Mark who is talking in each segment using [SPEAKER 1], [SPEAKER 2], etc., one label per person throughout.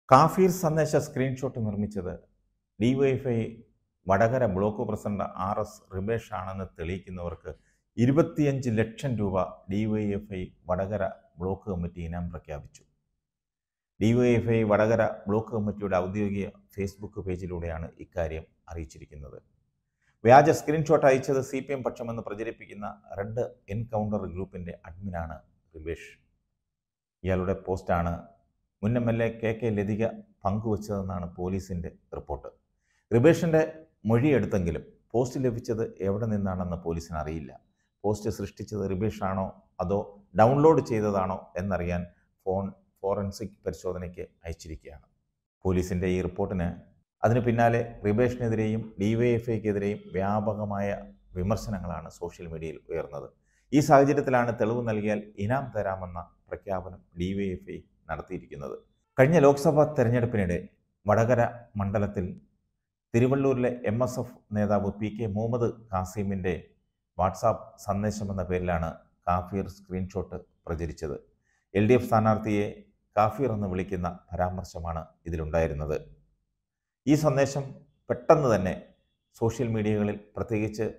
[SPEAKER 1] കാഫീർ സന്ദേശ സ്ക്രീൻഷോട്ട് നിർമ്മിച്ചത് DYFI Vadakara block president RS Ribesh ആണെന്ന് തെളിയിക്കുന്നവർക്ക് 25 ലക്ഷം രൂപ ഡിവൈഎഫ്ഐ വടകര ബ്ലോക്ക് കമ്മിറ്റി ഇനാം പ്രഖ്യാപിച്ചു. ഡിവൈഎഫ്ഐ വടകര ബ്ലോക്ക് കമ്മിറ്റിയുടെ ഔദ്യോഗിക ഫേസ്ബുക്ക് പേജിലൂടെയാണ് ഇക്കാര്യം അറിയിച്ചിരിക്കുന്നത്. വ്യാജ സ്ക്രീൻഷോട്ട് അയച്ചത് CPM പക്ഷമെന്ന് പ്രചരിപ്പിക്കുന്ന റെഡ് എൻകൗണ്ടർ ഗ്രൂപ്പിൻ്റെ അഡ്മിനാണ് റിബേഷ്. ഇയാളുടെ പോസ്റ്റാണ് മുൻ MLA KK ലതിക പങ്കുവച്ചതെന്നാണ് പോലീസിൻ്റെ റിപ്പോർട്ട്. റിബേഷിൻ്റെ മൊഴിയെടുത്തെങ്കിലും പോസ്റ്റ് ലഭിച്ചത് എവിടെ നിന്നാണെന്ന് പോലീസിന് അറിയില്ല. പോസ്റ്റ് സൃഷ്ടിച്ചത് റിബേഷ് ആണോ അതോ ഡൗൺലോഡ് ചെയ്തതാണോ എന്നറിയാൻ ഫോൺ ഫോറൻസിക് പരിശോധനയ്ക്ക് അയച്ചിരിക്കുകയാണ്. പോലീസിൻ്റെ ഈ റിപ്പോർട്ടിന് അതിന് പിന്നാലെ റിബേഷിനെതിരെയും ഡിവൈഎഫ്ഐക്കെതിരെയും വ്യാപകമായ വിമർശനങ്ങളാണ് സോഷ്യൽ മീഡിയയിൽ ഉയർന്നത്. ഈ സാഹചര്യത്തിലാണ് തെളിവ് നൽകിയാൽ ഇനാം തരാമെന്ന പ്രഖ്യാപനം ഡിവൈഎഫ്ഐ നടത്തിയിരിക്കുന്നത്. കഴിഞ്ഞ ലോക്സഭാ തെരഞ്ഞെടുപ്പിനിടെ വടകര മണ്ഡലത്തിൽ തിരുവള്ളൂരിലെ MSF നേതാവ് PK മുഹമ്മദ് കാസിമിൻ്റെ വാട്സാപ്പ് സന്ദേശമെന്ന പേരിലാണ് കാഫീർ സ്ക്രീൻഷോട്ട് പ്രചരിച്ചത്. LDF സ്ഥാനാർത്ഥിയെ കാഫീർ എന്ന് വിളിക്കുന്ന പരാമർശമാണ് ഇതിലുണ്ടായിരുന്നത്. ഈ സന്ദേശം പെട്ടെന്ന് തന്നെ സോഷ്യൽ മീഡിയകളിൽ, പ്രത്യേകിച്ച്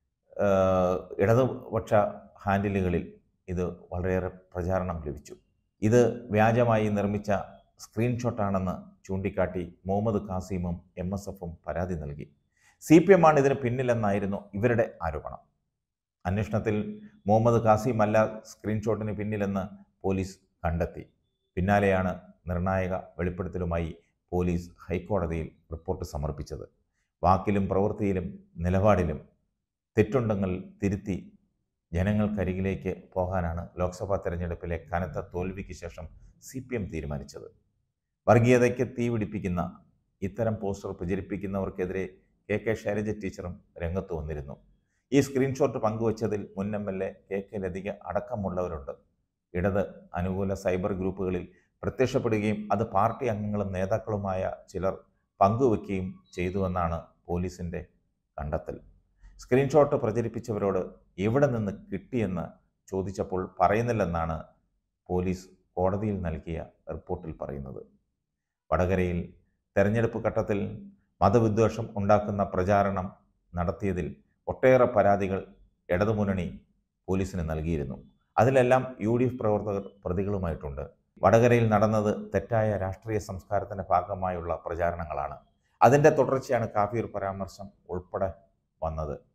[SPEAKER 1] ഇടതുപക്ഷ ഹാൻഡിലുകളിൽ ഇത് വളരെയേറെ പ്രചാരണം ലഭിച്ചു. ഇത് വ്യാജമായി നിർമ്മിച്ച സ്ക്രീൻഷോട്ടാണെന്ന് ചൂണ്ടിക്കാട്ടി മുഹമ്മദ് കാസിമും MSFും പരാതി നൽകി. CPM ആണ് ഇതിന് പിന്നിലെന്നായിരുന്നു ഇവരുടെ ആരോപണം. അന്വേഷണത്തിൽ മുഹമ്മദ് കാസിം അല്ല സ്ക്രീൻഷോട്ടിന് പിന്നിലെന്ന് പോലീസ് കണ്ടെത്തി. പിന്നാലെയാണ് നിർണായക വെളിപ്പെടുത്തലുമായി പോലീസ് ഹൈക്കോടതിയിൽ റിപ്പോർട്ട് സമർപ്പിച്ചത്. വാക്കിലും പ്രവൃത്തിയിലും നിലപാടിലും തെറ്റുണ്ടെങ്കിൽ തിരുത്തി ജനങ്ങൾക്കരികിലേക്ക് പോകാനാണ് ലോക്സഭാ തെരഞ്ഞെടുപ്പിലെ കനത്ത തോൽവിക്ക് ശേഷം CPM തീരുമാനിച്ചത്. വർഗീയതയ്ക്ക് തീപിടിപ്പിക്കുന്ന ഇത്തരം പോസ്റ്റർ പ്രചരിപ്പിക്കുന്നവർക്കെതിരെ KK ശൈലജ ടീച്ചറും രംഗത്ത് വന്നിരുന്നു. ഈ സ്ക്രീൻഷോട്ട് പങ്കുവച്ചതിൽ മുൻ MLA KK ലതിക അടക്കമുള്ളവരുണ്ട്. ഇടത് അനുകൂല സൈബർ ഗ്രൂപ്പുകളിൽ പ്രത്യക്ഷപ്പെടുകയും അത് പാർട്ടി അംഗങ്ങളും നേതാക്കളുമായ ചിലർ പങ്കുവയ്ക്കുകയും ചെയ്തുവെന്നാണ് പോലീസിൻ്റെ കണ്ടെത്തൽ. സ്ക്രീൻഷോട്ട് പ്രചരിപ്പിച്ചവരോട് എവിടെ നിന്ന് കിട്ടിയെന്ന് ചോദിച്ചപ്പോൾ പറയുന്നില്ലെന്നാണ് പോലീസ് കോടതിയിൽ നൽകിയ റിപ്പോർട്ടിൽ പറയുന്നത്. വടകരയിൽ തെരഞ്ഞെടുപ്പ് ഘട്ടത്തിൽ മതവിദ്വേഷം ഉണ്ടാക്കുന്ന പ്രചാരണം നടത്തിയതിൽ ഒട്ടേറെ പരാതികൾ ഇടതുമുന്നണി പോലീസിന് നൽകിയിരുന്നു. അതിലെല്ലാം UDF പ്രവർത്തകർ പ്രതികളുമായിട്ടുണ്ട്. വടകരയിൽ നടന്നത് തെറ്റായ രാഷ്ട്രീയ സംസ്കാരത്തിൻ്റെ ഭാഗമായുള്ള പ്രചാരണങ്ങളാണ്. അതിൻ്റെ തുടർച്ചയാണ് കാഫീർ പരാമർശം ഉൾപ്പെടെ വന്നത്.